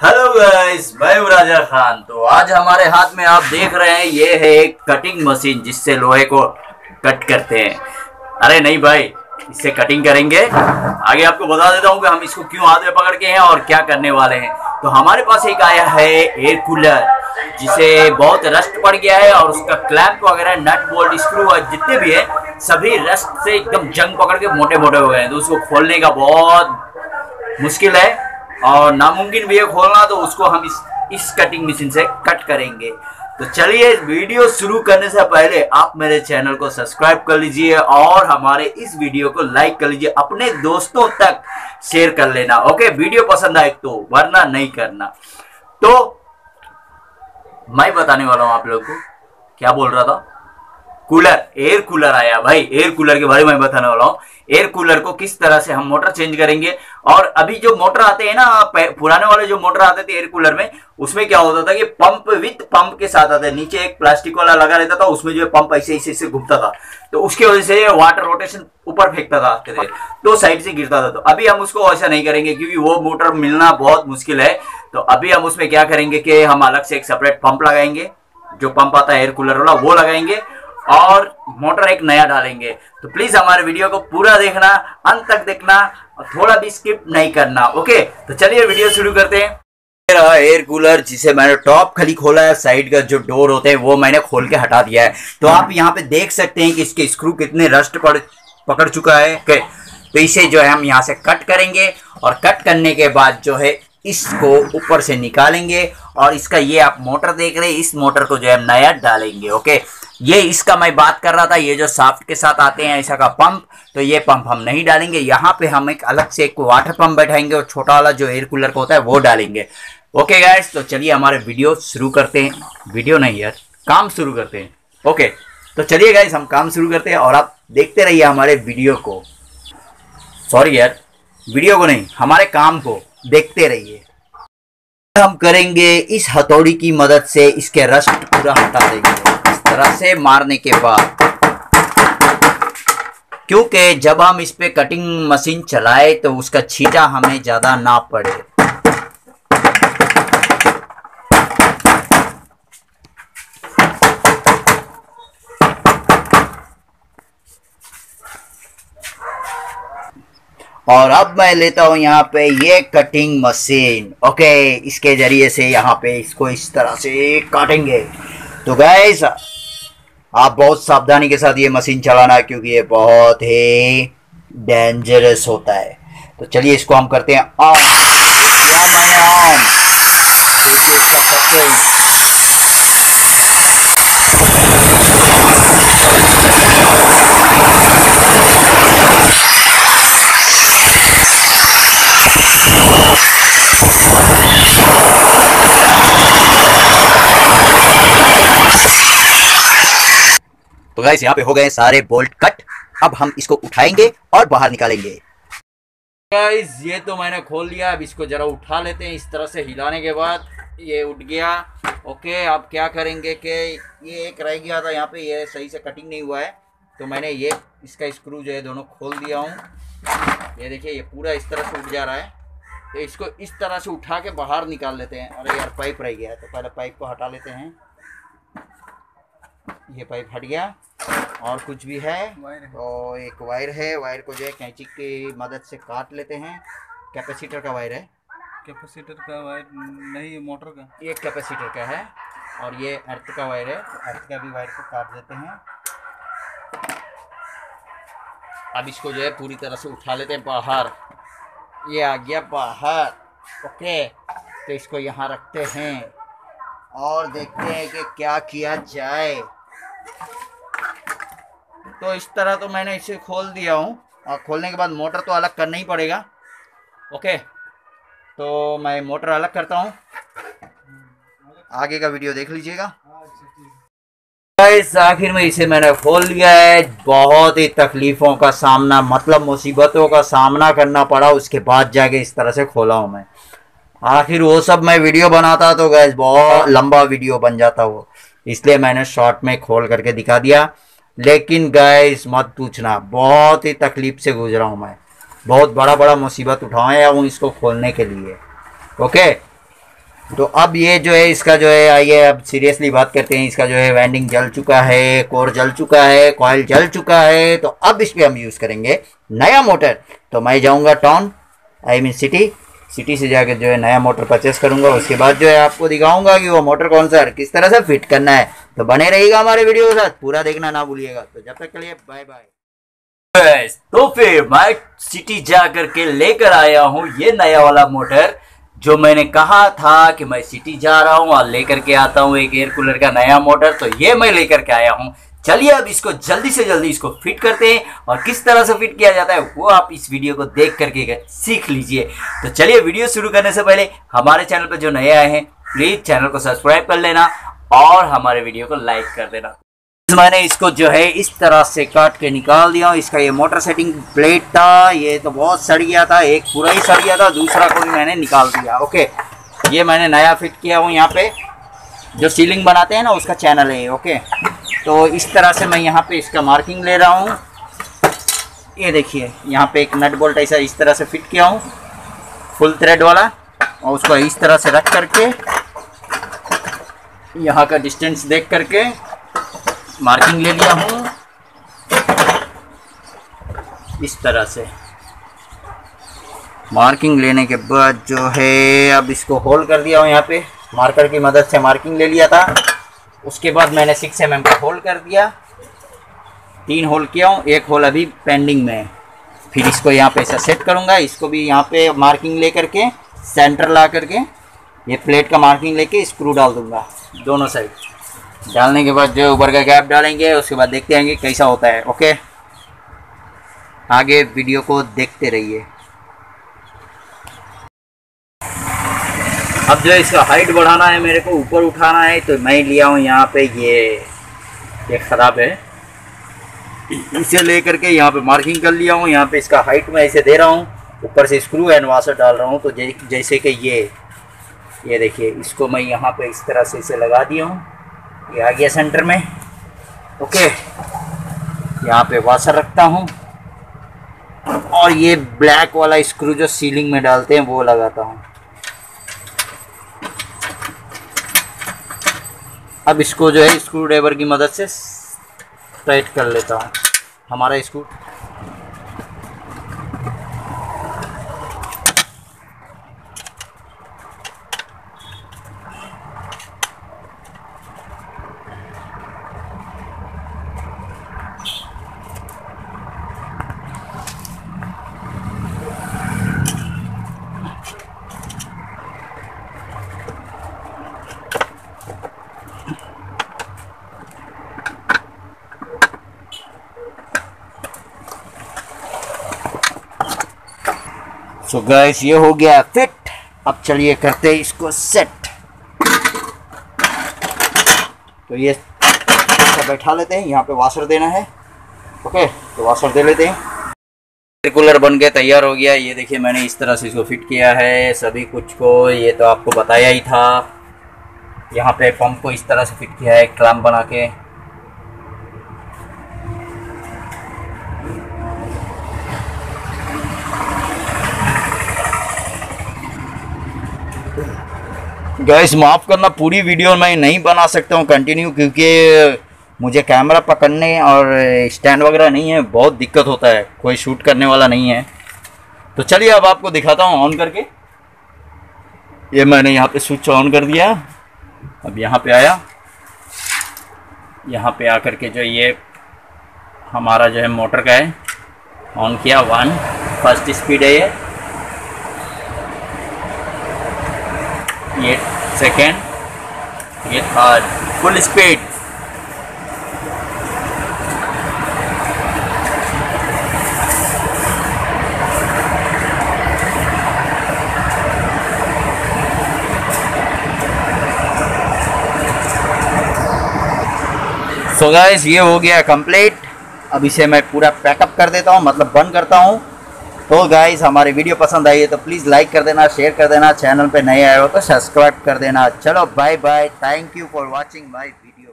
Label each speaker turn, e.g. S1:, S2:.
S1: Hello guys, मैं हूं राजा खान। तो आज हमारे हाथ में आप देख रहे हैं ये है एक कटिंग मशीन जिससे लोहे को कट करते हैं। अरे नहीं भाई, इससे कटिंग करेंगे। आगे आपको बता देता हूं कि हम इसको क्यों हाथ में पकड़ के हैं और क्या करने वाले हैं। तो हमारे पास एक आया है एयर कूलर जिसे बहुत रस्ट पड़ गया है और उसका क्लैंप वगैरह नट बोल्ट स्क्रू जितने भी है सभी रस्ट से एकदम जंग पकड़ के मोटे मोटे हो गए हैं। तो उसको खोलने का बहुत मुश्किल है और नामुमकिन भी है खोलना। तो उसको हम इस कटिंग मशीन से कट करेंगे। तो चलिए, वीडियो शुरू करने से पहले आप मेरे चैनल को सब्सक्राइब कर लीजिए और हमारे इस वीडियो को लाइक कर लीजिए, अपने दोस्तों तक शेयर कर लेना। ओके, वीडियो पसंद आए तो, वरना नहीं करना। तो मैं बताने वाला हूं आप लोगों को, क्या बोल रहा था, कूलर, एयर कूलर आया भाई। एयर कूलर के बारे में बताने वाला हूँ। एयर कूलर को किस तरह से हम मोटर चेंज करेंगे। और अभी जो मोटर आते हैं ना, पुराने वाले जो मोटर आते थे एयर कूलर में, उसमें क्या होता था कि पंप विथ पंप के साथ आता है। नीचे एक प्लास्टिक वाला लगा रहता था, उसमें जो पंप ऐसे ऐसे घूमता था। तो उसकी वजह से वाटर रोटेशन ऊपर फेंकता था तो साइड से गिरता था। तो अभी हम उसको ऐसा नहीं करेंगे क्योंकि वो मोटर मिलना बहुत मुश्किल है। तो अभी हम उसमें क्या करेंगे कि हम अलग से एक सेपरेट पंप लगाएंगे, जो पंप आता है एयर कूलर वाला वो लगाएंगे और मोटर एक नया डालेंगे। तो प्लीज हमारे वीडियो को पूरा देखना, अंत तक देखना और थोड़ा भी स्किप नहीं करना। ओके, तो चलिए वीडियो शुरू करते हैं। मेरा एयर कूलर जिसे मैंने टॉप खाली खोला है, साइड का जो डोर होते हैं वो मैंने खोल के हटा दिया है। तो आप यहाँ पे देख सकते हैं कि इसके स्क्रू कितने रस्ट पकड़ चुका है। ओके, तो इसे जो है हम यहाँ से कट करेंगे और कट करने के बाद जो है इसको ऊपर से निकालेंगे और इसका ये आप मोटर देख रहे हैं, इस मोटर को जो है नया डालेंगे। ओके, ये इसका मैं बात कर रहा था, ये जो शाफ्ट के साथ आते हैं ऐसा का पंप, तो ये पंप हम नहीं डालेंगे। यहाँ पे हम एक अलग से एक वाटर पंप बैठाएंगे और छोटा वाला जो एयर कूलर का होता है वो डालेंगे। ओके गाइस, तो चलिए हमारे वीडियो शुरू करते हैं। वीडियो नहीं यार, काम शुरू करते हैं। ओके, तो चलिए गाइस हम काम शुरू करते हैं और आप देखते रहिए हमारे वीडियो को। सॉरी यार, वीडियो को नहीं, हमारे काम को देखते रहिए। हम करेंगे इस हथौड़ी की मदद से इसके रस्ट पूरा हटा देंगे इस तरह से मारने के बाद, क्योंकि जब हम इस पे कटिंग मशीन चलाए तो उसका छींटा हमें ज्यादा ना पड़े। और अब मैं लेता हूं यहाँ पे ये कटिंग मशीन। ओके, इसके जरिए से यहाँ पे इसको इस तरह से काटेंगे। तो गाइस आप बहुत सावधानी के साथ ये मशीन चलाना है क्योंकि ये बहुत ही डेंजरस होता है। तो चलिए इसको हम करते हैं ऑन। किया मैंने ऑन, देखिए इसका सेटिंग। तो गाइस यहाँ पे हो गए सारे बोल्ट कट। अब हम इसको उठाएंगे और बाहर निकालेंगे। गाइस ये तो मैंने खोल लिया, अब इसको जरा उठा लेते हैं। इस तरह से हिलाने के बाद ये उठ गया। ओके, अब क्या करेंगे कि ये एक रह गया था यहाँ पे, ये सही से कटिंग नहीं हुआ है, तो मैंने ये इसका स्क्रू जो है दोनों खोल दिया हूँ। ये देखिए ये पूरा इस तरह से उठ जा रहा है। तो इसको इस तरह से उठा के बाहर निकाल लेते हैं। अरे यार पाइप रह गया है, तो पहले पाइप को हटा लेते हैं। ये पाइप हट गया और कुछ भी है तो एक वायर है, वायर को जो है कैंची की मदद से काट लेते हैं। कैपेसिटर का वायर है,
S2: कैपेसिटर का वायर नहीं, मोटर का।
S1: ये कैपेसिटर का है और ये अर्थ का वायर है, तो अर्थ का भी वायर को काट देते हैं। अब इसको जो है पूरी तरह से उठा लेते हैं बाहर। ये आ गया बाहर। ओके, तो इसको यहाँ रखते हैं और देखते हैं कि क्या किया जाए। तो इस तरह तो मैंने इसे खोल दिया हूँ और खोलने के बाद मोटर तो अलग करना ही पड़ेगा। ओके, तो मैं मोटर अलग करता हूँ, आगे का वीडियो देख लीजिएगा। गाइस आखिर में इसे मैंने खोल लिया है। बहुत ही तकलीफों का सामना, मतलब मुसीबतों का सामना करना पड़ा, उसके बाद जाके इस तरह से खोला हूँ मैं। आखिर वो सब मैं वीडियो बनाता तो गैस बहुत लंबा वीडियो बन जाता वो, इसलिए मैंने शॉर्ट में खोल करके दिखा दिया। लेकिन गैस मत पूछना, बहुत ही तकलीफ से गुजरा हूँ मैं, बहुत बड़ा मुसीबत उठाया हूँ इसको खोलने के लिए। ओके, तो अब ये जो है इसका जो है, आइए अब सीरियसली बात करते हैं। इसका जो है वाइंडिंग जल चुका है, कोर जल चुका है, कॉइल जल चुका है। तो अब इस पे हम यूज़ करेंगे नया मोटर। तो मैं जाऊंगा टाउन, आई मीन सिटी से जाकर जो है नया मोटर परचेस करूंगा। उसके बाद जो है आपको दिखाऊंगा कि वो मोटर कौन सा किस तरह से फिट करना है। तो बने रहिएगा हमारे वीडियो के साथ, पूरा देखना ना भूलिएगा। तो जब तक के लिए बाय बाय। तो फिर मैं सिटी जा करके लेकर आया हूँ ये नया वाला मोटर, जो मैंने कहा था कि मैं सिटी जा रहा हूँ और लेकर के आता हूँ एक एयर कूलर का नया मोटर। तो ये मैं लेकर के आया हूँ। चलिए अब इसको जल्दी से जल्दी इसको फिट करते हैं, और किस तरह से फिट किया जाता है वो आप इस वीडियो को देख करके सीख लीजिए। तो चलिए वीडियो शुरू करने से पहले हमारे चैनल पर जो नए आए हैं प्लीज चैनल को सब्सक्राइब कर लेना और हमारे वीडियो को लाइक कर देना। मैंने इसको जो है इस तरह से काट के निकाल दिया हूँ। इसका ये मोटर सेटिंग प्लेट था, ये तो बहुत सड़ गया था, एक पूरा ही सड़ गया था, दूसरा को भी मैंने निकाल दिया। ओके, ये मैंने नया फिट किया हूँ। यहाँ पे जो सीलिंग बनाते हैं ना उसका चैनल है। ओके, तो इस तरह से मैं यहाँ पे इसका मार्किंग ले रहा हूँ। ये देखिए यहाँ पे एक नट बोल्ट ऐसा इस तरह से फिट किया हूँ, फुल थ्रेड वाला, और उसको इस तरह से रख करके यहाँ का डिस्टेंस देख करके मार्किंग ले लिया हूँ इस तरह से। मार्किंग लेने के बाद जो है अब इसको होल कर दिया हूँ। यहाँ पे मार्कर की मदद से मार्किंग ले लिया था। उसके बाद मैंने 6 mm का होल कर दिया, 3 होल किया हूँ, एक होल अभी पेंडिंग में है। फिर इसको यहाँ पे ऐसा सेट करूँगा। इसको भी यहाँ पे मार्किंग ले करके सेंटर ला करके ये प्लेट का मार्किंग लेके स्क्रू डाल दूँगा दोनों साइड। डालने के बाद जो ऊपर का गैप डालेंगे, उसके बाद देखते हैं कि कैसा होता है। ओके, आगे वीडियो को देखते रहिए। अब जो है इसका हाइट बढ़ाना है, मेरे को ऊपर उठाना है, तो मैं लिया हूँ यहाँ पे ये ख़राब है, इसे ले करके यहाँ पे मार्किंग कर लिया हूँ। यहाँ पे इसका हाइट में ऐसे दे रहा हूँ, ऊपर से स्क्रू एंड वाशर डाल रहा हूँ। तो जैसे कि ये देखिए, इसको मैं यहाँ पे इस तरह से इसे लगा दिया हूँ। ये आ गया सेंटर में। ओके, यहाँ पे वाशर रखता हूँ और ये ब्लैक वाला स्क्रू जो सीलिंग में डालते हैं वो लगाता हूँ। अब इसको जो है स्क्रू ड्राइवर की मदद से टाइट कर लेता हूँ। हमारा स्क्रू तो गाइस ये हो गया फिट। अब चलिए करते हैं इसको सेट। तो ये बैठा लेते हैं, यहाँ पे वाशर देना है। ओके, तो वाशर दे लेते हैं। एयर कूलर बन के तैयार हो गया। ये देखिए मैंने इस तरह से इसको फिट किया है सभी कुछ को, ये तो आपको बताया ही था। यहाँ पे पंप को इस तरह से फिट किया है क्लैंप बना के। गाइस माफ़ करना, पूरी वीडियो मैं नहीं बना सकता हूँ कंटिन्यू, क्योंकि मुझे कैमरा पकड़ने और स्टैंड वगैरह नहीं है, बहुत दिक्कत होता है, कोई शूट करने वाला नहीं है। तो चलिए अब आपको दिखाता हूँ ऑन करके। ये मैंने यहाँ पे स्विच ऑन कर दिया। अब यहाँ पे आया, यहाँ पे आकर के जो ये हमारा जो है मोटर का है ऑन किया। 1 फर्स्ट स्पीड है ये सेकेंड, ये third, full speed. So guys ये हो गया कंप्लीट। अब इसे मैं पूरा पैकअप कर देता हूँ, मतलब बंद करता हूँ। तो गाइस हमारी वीडियो पसंद आई है तो प्लीज़ लाइक कर देना, शेयर कर देना, चैनल पे नए आए हो तो सब्सक्राइब कर देना। चलो bye bye, thank you for watching my video.